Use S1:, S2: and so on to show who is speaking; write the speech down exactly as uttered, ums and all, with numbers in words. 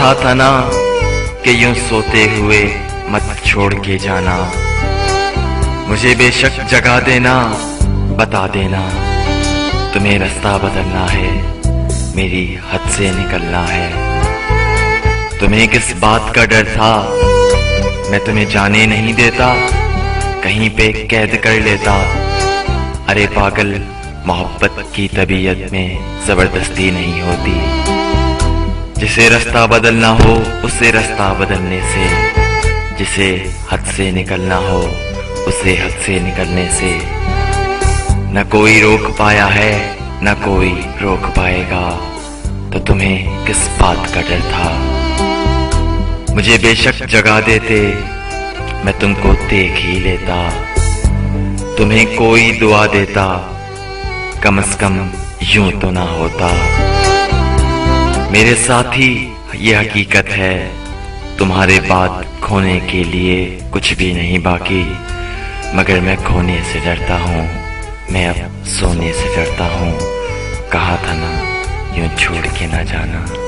S1: कहा था ना कि यूं सोते हुए मत छोड़ के जाना। मुझे बेशक जगा देना, बता देना तुम्हें रास्ता बदलना है, मेरी हद से निकलना है। तुम्हें किस बात का डर था, मैं तुम्हें जाने नहीं देता, कहीं पे कैद कर लेता। अरे पागल, मोहब्बत की तबीयत में जबरदस्ती नहीं होती। जिसे रास्ता बदलना हो उसे रास्ता बदलने से, जिसे हद से निकलना हो उसे हद से निकलने से। न कोई रोक पाया है न कोई रोक पाएगा, तो तुम्हें किस बात का डर था। मुझे बेशक जगा देते, मैं तुमको देख ही लेता। तुम्हें कोई दुआ देता, कम से कम यूं तो ना होता। मेरे साथी ये हकीकत है, तुम्हारे बाद खोने के लिए कुछ भी नहीं बाकी। मगर मैं खोने से डरता हूँ, मैं अब सोने से डरता हूँ। कहा था ना यूं छोड़ के ना जाना।